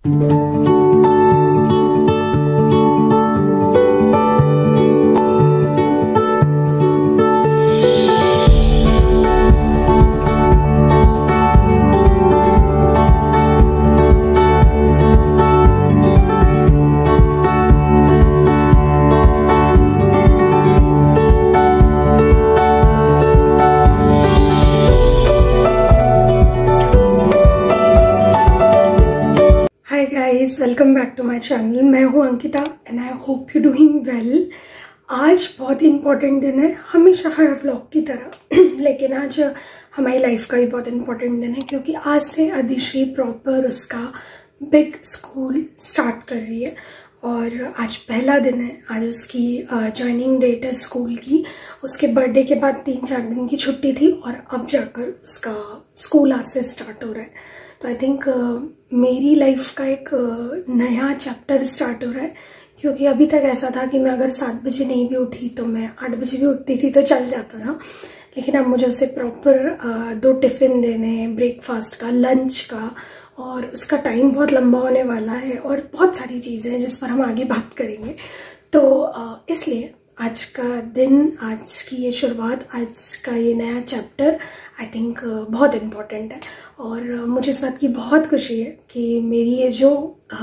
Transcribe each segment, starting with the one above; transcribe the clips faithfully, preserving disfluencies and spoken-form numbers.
Welcome back to my channel. मैं हूं Ankita and I hope you doing well. आज बहुत ही इम्पोर्टेंट दिन है, हमेशा हर व्लॉग की तरह लेकिन आज हमारी लाइफ का भी बहुत इम्पोर्टेंट दिन है क्योंकि आज से अधिश्री प्रॉपर उसका बिग स्कूल स्टार्ट कर रही है और आज पहला दिन है। आज उसकी ज्वाइनिंग डेट है स्कूल की। उसके बर्थडे के बाद तीन चार दिन की छुट्टी थी और अब जाकर उसका स्कूल आज से स्टार्ट हो रहा है। तो आई थिंक uh, मेरी लाइफ का एक uh, नया चैप्टर स्टार्ट हो रहा है क्योंकि अभी तक ऐसा था कि मैं अगर सात बजे नहीं भी उठी तो मैं आठ बजे भी उठती थी तो चल जाता था, लेकिन अब मुझे उसे प्रॉपर uh, दो टिफ़िन देने, ब्रेकफास्ट का, लंच का, और उसका टाइम बहुत लंबा होने वाला है और बहुत सारी चीज़ें हैं जिस पर हम आगे बात करेंगे। तो uh, इसलिए आज का दिन, आज की ये शुरुआत, आज का ये नया चैप्टर आई थिंक बहुत इम्पॉर्टेंट है और मुझे इस बात की बहुत खुशी है कि मेरी ये जो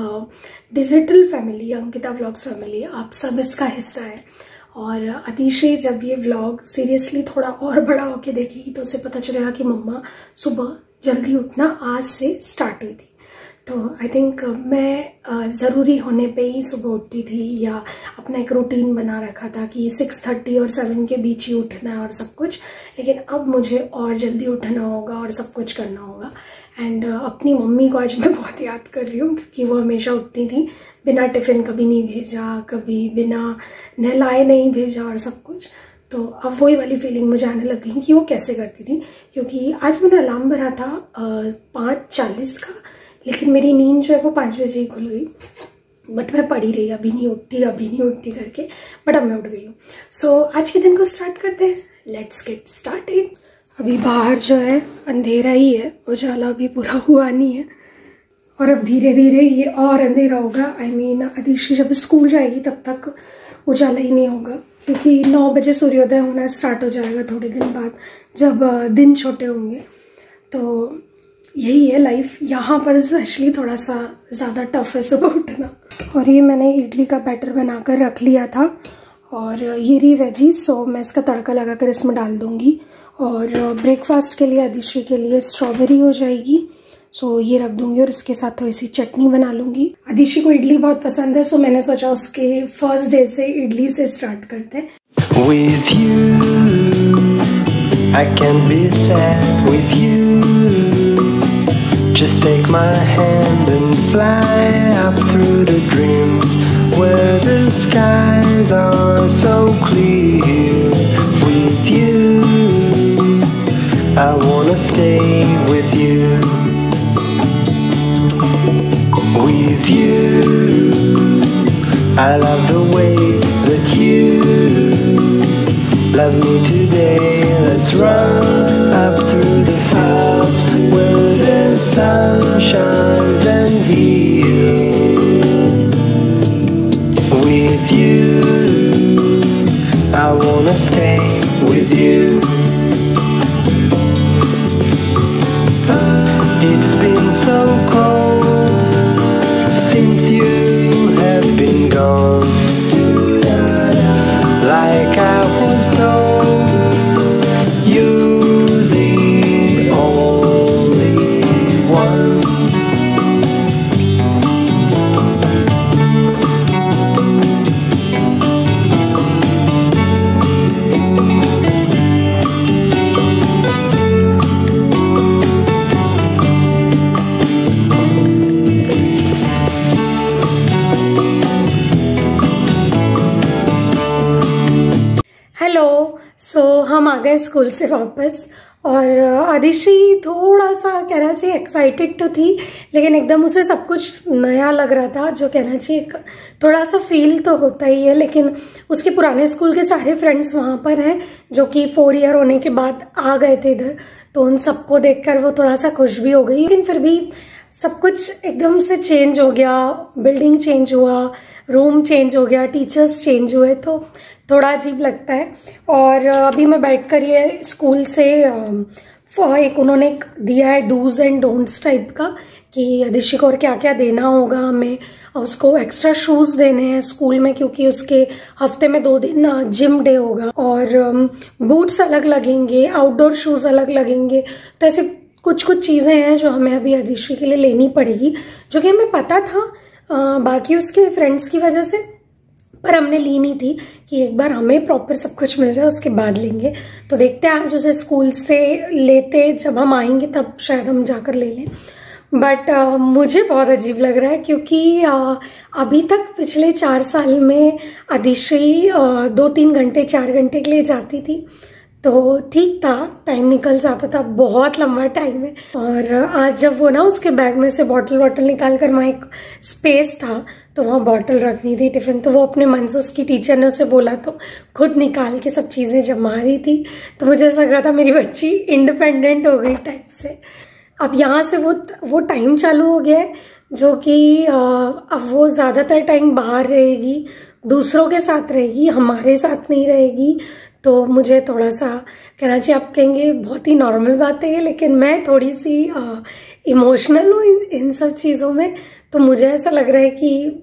digital family, Ankita vlogs family, आप सब इसका हिस्सा है। और अधिश्री जब ये व्लॉग सीरियसली थोड़ा और बड़ा होके देखेगी तो उसे पता चलेगा कि मम्मा सुबह जल्दी उठना आज से स्टार्ट हुई थी। तो आई थिंक मैं ज़रूरी होने पे ही सुबह उठती थी या अपना एक रूटीन बना रखा था कि सिक्स थर्टी और सेवन के बीच ही उठना है और सब कुछ, लेकिन अब मुझे और जल्दी उठना होगा और सब कुछ करना होगा। एंड uh, अपनी मम्मी को आज मैं बहुत याद कर रही हूँ क्योंकि वो हमेशा उठती थी, बिना टिफ़िन कभी नहीं भेजा, कभी बिना नहलाए नहीं भेजा और सब कुछ। तो अब वही वाली फीलिंग मुझे आने लग गई कि वो कैसे करती थी, क्योंकि आज मैंने अलार्म भरा था पाँच चालीस का, लेकिन मेरी नींद जो है वो पाँच बजे ही खुल गई। बट मैं पड़ी रही, अभी नहीं उठती अभी नहीं उठती करके, बट अब मैं उठ गई हूँ। सो so, आज के दिन को स्टार्ट करते हैं। Let's get started. अभी बाहर जो है अंधेरा ही है, उजाला भी पूरा हुआ नहीं है और अब धीरे धीरे ये और अंधेरा होगा। आई मीन अधिश्री जब स्कूल जाएगी तब तक उजाला ही नहीं होगा क्योंकि नौ बजे सूर्योदय होना स्टार्ट हो जाएगा थोड़े दिन बाद, जब दिन छोटे होंगे। तो यही है लाइफ। यहाँ पर स्पेशली थोड़ा सा ज़्यादा टफ है सुबह उठना। और ये मैंने इडली का बैटर बनाकर रख लिया था और ये रही वेजीज, सो मैं इसका तड़का लगाकर इसमें डाल दूँगी। और ब्रेकफास्ट के लिए अधिश्री के लिए स्ट्रॉबेरी हो जाएगी, सो ये रख दूँगी और इसके साथ थोड़ी सी चटनी बना लूँगी। अधिश्री को इडली बहुत पसंद है, सो मैंने सोचा उसके फर्स्ट डे से इडली से स्टार्ट करते हैं। With you, I can be sad with you. Just take my hand and fly up through the dreams where the skies are so clear. With you, I wanna stay with you. With you, I love the way that you love me today. Let's run up through the fields where the sun shines and heals. With you, I wanna stay with you. It's been so cold since you have been gone. Like I was told, you're the only one. Hello, so so, हम आ गए school से वापस और अधिश्री थोड़ा सा कहना चाहिए excited तो थी, लेकिन एकदम उसे सब कुछ नया लग रहा था, जो कहना चाहिए थोड़ा सा फील तो होता ही है। लेकिन उसके पुराने स्कूल के सारे फ्रेंड्स वहाँ पर हैं जो कि फोर ईयर होने के बाद आ गए थे इधर, तो उन सबको देखकर वो थोड़ा सा खुश भी हो गई। लेकिन फिर भी सब कुछ एकदम से चेंज हो गया, बिल्डिंग चेंज हुआ, रूम चेंज हो गया, टीचर्स चेंज हुए, तो थोड़ा अजीब लगता है। और अभी मैं बैठ कर ये स्कूल से एक उन्होंने एक दिया है डूज एंड डोंट्स टाइप का कि अदिशि को और क्या क्या देना होगा हमें। उसको एक्स्ट्रा शूज देने हैं स्कूल में क्योंकि उसके हफ्ते में दो दिन जिम डे होगा, और बूट्स अलग लगेंगे, आउटडोर शूज अलग लगेंगे। तो ऐसे कुछ कुछ चीजें हैं जो हमें अभी अदिशि के लिए लेनी पड़ेगी, जो कि हमें पता था आ, बाकी उसके फ्रेंड्स की वजह से, पर हमने ली नहीं थी कि एक बार हमें प्रॉपर सब कुछ मिल जाए उसके बाद लेंगे। तो देखते हैं आज उसे स्कूल से लेते, जब हम आएंगे तब शायद हम जाकर ले लें। बट uh, मुझे बहुत अजीब लग रहा है क्योंकि uh, अभी तक पिछले चार साल में अदिशि uh, दो तीन घंटे चार घंटे के लिए जाती थी, तो ठीक था, टाइम निकल जाता था, बहुत लंबा टाइम है। और आज जब वो ना उसके बैग में से बॉटल वॉटल निकाल कर, वहाँ एक स्पेस था तो वहाँ बॉटल रखनी थी, टिफिन, तो वो अपने मन से उसकी टीचर ने उसे बोला तो खुद निकाल के सब चीजें जमा रही थी। तो मुझे ऐसा लग रहा था मेरी बच्ची इंडिपेंडेंट हो गई टाइप से। अब यहाँ से वो वो टाइम चालू हो गया है जो कि अब वो ज्यादातर टाइम बाहर रहेगी, दूसरों के साथ रहेगी, हमारे साथ नहीं रहेगी। तो मुझे थोड़ा सा कहना चाहिए, आप कहेंगे बहुत ही नॉर्मल बात है, लेकिन मैं थोड़ी सी इमोशनल हूँ इन, इन सब चीज़ों में। तो मुझे ऐसा लग रहा है कि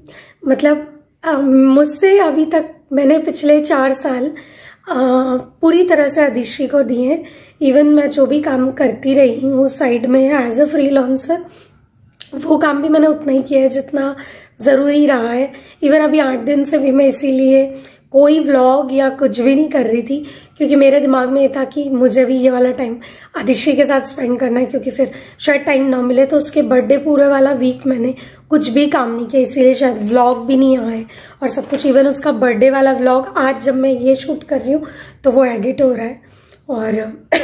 मतलब मुझसे अभी तक मैंने पिछले चार साल आ, पूरी तरह से अदिशि को दिए हैं। इवन मैं जो भी काम करती रही हूँ साइड में एज अ फ्रीलांसर, वो काम भी मैंने उतना ही किया है जितना ज़रूरी रहा है। इवन अभी आठ दिन से भी मैं इसीलिए कोई व्लॉग या कुछ भी नहीं कर रही थी क्योंकि मेरे दिमाग में ये था कि मुझे भी ये वाला टाइम अदिशि के साथ स्पेंड करना है, क्योंकि फिर शायद टाइम ना मिले। तो उसके बर्थडे पूरे वाला वीक मैंने कुछ भी काम नहीं किया, इसीलिए शायद व्लॉग भी नहीं आए और सब कुछ। इवन उसका बर्थडे वाला व्लॉग आज जब मैं ये शूट कर रही हूँ तो वो एडिट हो रहा है और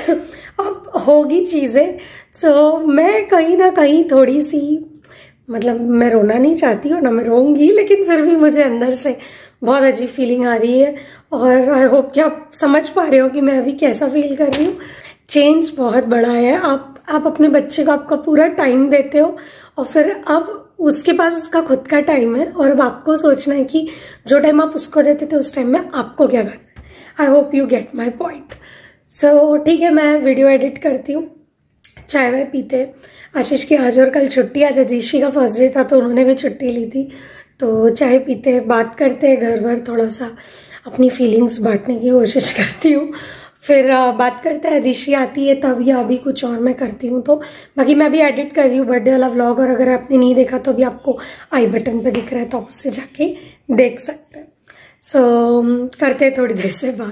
अब होगी चीजें। तो मैं कहीं ना कहीं थोड़ी सी, मतलब मैं रोना नहीं चाहती हूँ ना मैं रोऊंगी, लेकिन फिर भी मुझे अंदर से बहुत अजीब फीलिंग आ रही है। और आई होप कि आप समझ पा रहे हो कि मैं अभी कैसा फील कर रही हूँ। चेंज बहुत बड़ा है। आप आप अपने बच्चे को आपका पूरा टाइम देते हो और फिर अब उसके पास उसका खुद का टाइम है, और अब आपको सोचना है कि जो टाइम आप उसको देते थे उस टाइम में आपको क्या करना है। I hope you get my point. So ठीक है, मैं वीडियो एडिट करती हूँ, चाय वाय पीते। आशीष की आज और कल छुट्टी, आज अदिशि का फर्स्ट डे था तो उन्होंने भी छुट्टी ली थी। तो चाय पीते, बात करते हैं घर भर, थोड़ा सा अपनी फीलिंग्स बांटने की कोशिश करती हूँ। फिर बात करते हैं, अदिशि आती है तब या अभी कुछ और मैं करती हूँ। तो बाकी मैं भी एडिट कर रही हूँ बर्थडे वाला व्लॉग, और अगर आपने नहीं देखा तो अभी आपको आई बटन पे दिख रहा है तो आप उससे जाके देख सकते हैं। सो so, करते हैं थोड़ी देर से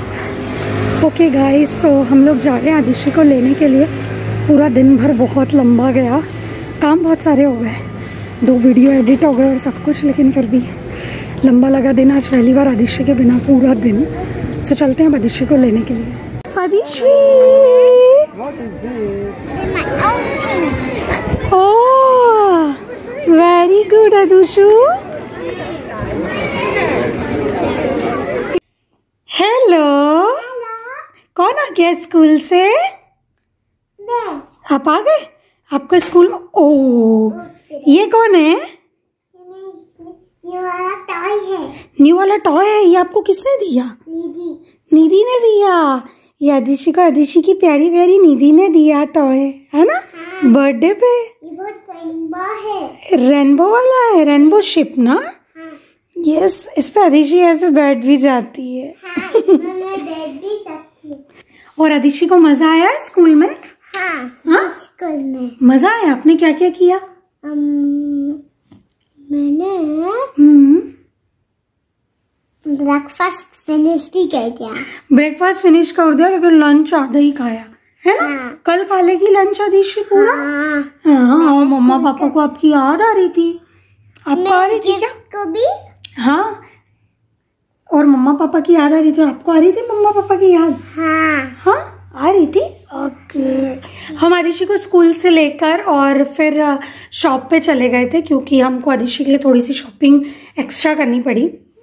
बात। ओके गाइस, सो हम लोग जा रहे हैं अदिशि को लेने के लिए। पूरा दिन भर बहुत लंबा गया, काम बहुत सारे हो गए, दो वीडियो एडिट हो गए और सब कुछ, लेकिन फिर भी लंबा लगा दिन। आज पहली बार अदिशि के बिना पूरा दिन। सो चलते हैं अदिशि को लेने के लिए। अदिशि, ओह वेरी गुड अदुशु। हेलो, कौन आ गया स्कूल से? आप आ गए? आपका स्कूल में, ओ ये कौन है? न्यू वाला टॉय है। न्यू वाला टॉय है, ये आपको किसने दिया? निधि। निधि ने दिया। ये अदिशि को, अदिशि की प्यारी प्यारी निधि ने दिया टॉय, है ना? हाँ। बर्थडे पे। ये बहुत रेनबो है। रेनबो वाला है, रेनबो शिप ना? हाँ। यस, इस पे अदिशि ऐसे बैठ भी जाती है। हाँ, इसमें मैं बैठ भी सकती हूँ। और अदिशि को मजा आया स्कूल में? हाँ, हाँ? स्कूल में मजा आया। आपने क्या क्या किया? um, मैंने हम्म ब्रेकफास्ट फिनिश ही कर दिया। ब्रेकफास्ट फिनिश कर दिया, लेकिन लंच आधा ही खाया है ना? हाँ। कल खा लेगी लंच अदिशि पूरा? हाँ, हाँ, और मम्मा पापा को आपकी याद आ रही थी? आपको आ रही थी क्या? को भी। हाँ, और मम्मा पापा की याद आ रही थी? आपको आ रही थी मम्मा पापा की याद? हाँ हाँ आ रही थी। ओके, हम अदिशि को स्कूल से लेकर और फिर शॉप पे चले गए थे क्योंकि हमको अदिशि के लिए थोड़ी सी शॉपिंग एक्स्ट्रा करनी पड़ी।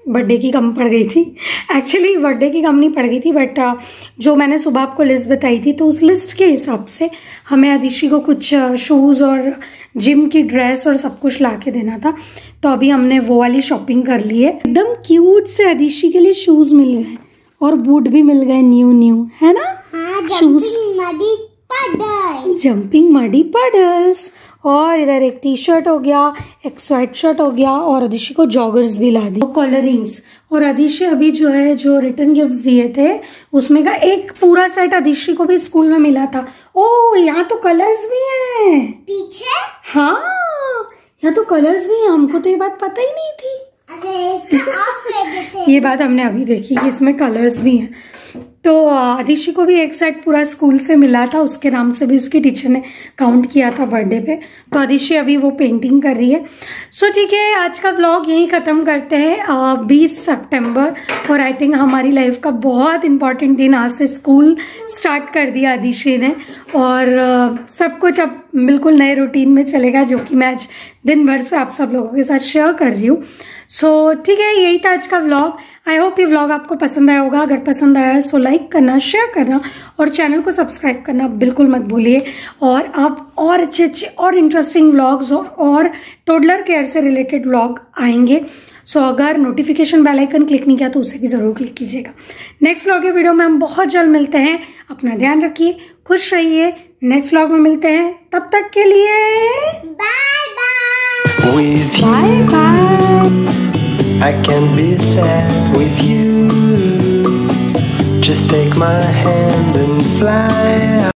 बर्थडे की कम पड़ गई थी। एक्चुअली बर्थडे की कम नहीं पड़ गई थी, बट जो मैंने सुबह आपको लिस्ट बताई थी तो उस लिस्ट के हिसाब से हमें अदिशि को कुछ शूज़ और जिम की ड्रेस और सब कुछ ला के देना था। तो अभी हमने वो वाली शॉपिंग कर ली है। एकदम क्यूट से अदिशि के लिए शूज़ मिल गए और बूट भी मिल गए न्यू न्यू, है ना? हाँ, shoes, muddy puddles, jumping muddy puddles. और इधर एक टी शर्ट हो गया, एक स्वेट शर्ट हो गया और अदिशि को जॉगर्स भी ला दी, कलरिंग्स। और अदिशि अभी जो है जो रिटर्न गिफ्ट्स दिए थे उसमें का एक पूरा सेट अदिशि को भी स्कूल में मिला था। ओ, यहाँ तो कलर्स भी हैं पीछे। हाँ, यहाँ तो कलर्स भी हैं। हमको तो ये बात पता ही नहीं थी। अरे इसका ऑफ कर देते। ये बात हमने अभी देखी कि इसमें कलर्स भी हैं। तो अदिशि को भी एक सेट पूरा स्कूल से मिला था, उसके नाम से भी उसकी टीचर ने काउंट किया था बर्थडे पे। तो अदिशि अभी वो पेंटिंग कर रही है। सो ठीक है, आज का व्लॉग यहीं ख़त्म करते हैं। बीस सितंबर, और आई थिंक हमारी लाइफ का बहुत इंपॉर्टेंट दिन आज से स्कूल स्टार्ट कर दिया अदिशि ने। और uh, सब कुछ अब बिल्कुल नए रूटीन में चलेगा, जो कि मैं आज दिन भर से आप सब लोगों के साथ शेयर कर रही हूँ। सो so, ठीक है, यही था आज का व्लॉग। आई होप ये व्लॉग आपको पसंद आया होगा। अगर पसंद आया है सो लाइक करना, शेयर करना और चैनल को सब्सक्राइब करना बिल्कुल मत भूलिए। और अब और अच्छे अच्छे और इंटरेस्टिंग व्लॉग्स और, और टोडलर केयर से रिलेटेड व्लॉग आएंगे। सो so, अगर नोटिफिकेशन बेल आइकन क्लिक नहीं किया तो उसे भी ज़रूर क्लिक कीजिएगा। नेक्स्ट व्लॉग के वीडियो में हम बहुत जल्द मिलते हैं। अपना ध्यान रखिए, खुश रहिए। नेक्स्ट व्लॉग में मिलते हैं, तब तक के लिए bye bye. Bye bye. I can be sad with you. Just take my hand and fly.